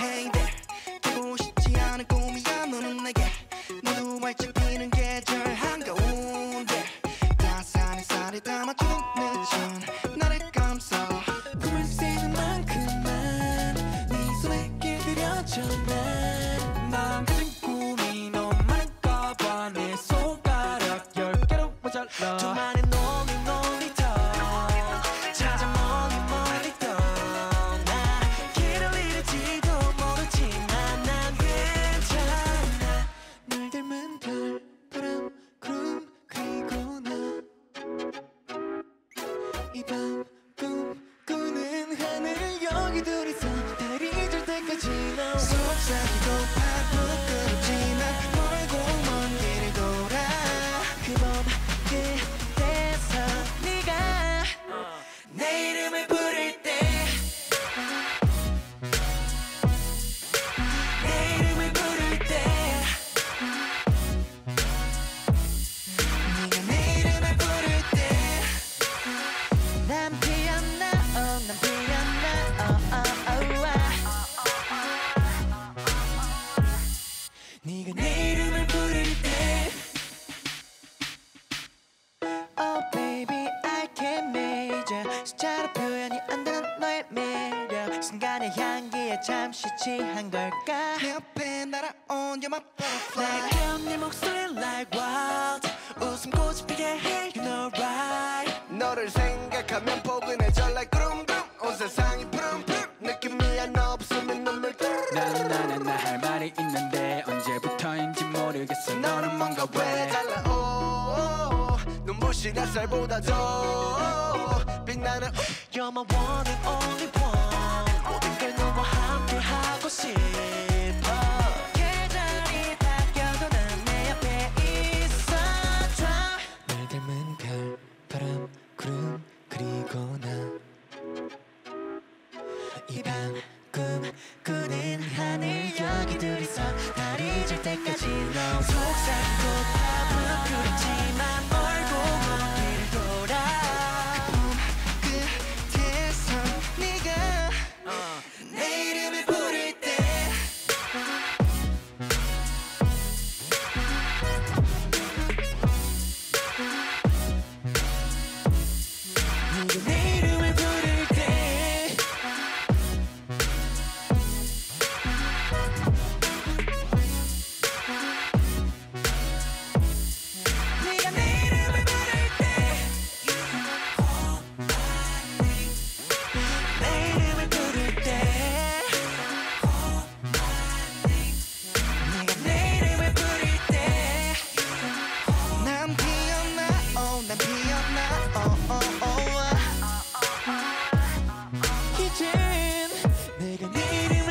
Hey there 깨고 싶지 않은 꿈이야 너는 내게 모두 활짝 피는 계절 한가운데 따스한 햇살에 담아주는 늦은 나를 감싸 꿈을 세는 만큼만 네 손에 길들여져 난 가진 꿈이 너무 많은가 내 손가락 10개로 모자라 두만의 놀이터 찾아 멀리 떠나 길을 잃을지도 모르지만 난 괜찮아 널 닮은 별, 바람, 구름 그리고 나 이 밤 꿈꾸는 하늘 여기 둘이서 달이 질 때까지 너 속삭이고 부끄럽지만 멀고 먼 길을 돌아 그 밤 끝에서 네가 내 이름을 부를 때 내 이름을 부를 때 네가 내 이름을 부를 때 난 피었나 난 피었나 네가 내 이름을 부를 때 Oh baby I can't measure 숫자로 표현이 안 되는 너의 매력 순간의 향기에 잠시 취한 걸까 내 옆에 날아온 You're my butterfly 날 네 목소리 like wild 웃음꽃이 피게 해 You know right 너를 생각하면 포근해져 like 구름구름 온 세상이 푸름푸름 느낌이 하나 없으면 눈물 나 할 말이 있는데 언제부터인지 모르겠어 너는 뭔가 왜 달라 눈부신 햇살보다 더 빛나는 You're my one and only one 모든 걸 너와 함께 하고 싶어 계절이 바뀌어도 난 내 옆에 있어줘 날 닮은 별, 바람, 구름 그리고 나 이 밤 꿈꾸는 하늘 여기 둘이서 달이 질 때까지 너 속삭이고 부끄럽지만 멀고 먼 길을 돌아 그 끝에서 네가 내 이름을 부를 때 네가 내 이름을 부를 때 네가 내 이름을 부를 때 내 이름을 부를 때 네가 내 이름을 부를 때 난 피었나 난 피었나 이젠 내가 네 이름을